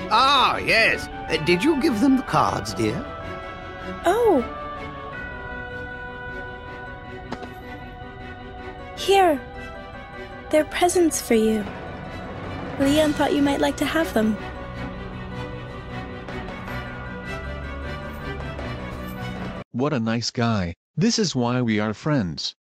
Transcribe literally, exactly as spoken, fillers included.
Ah, yes. Uh, did you give them the cards, dear? Oh! Here. They're presents for you. Leon thought you might like to have them. What a nice guy. This is why we are friends.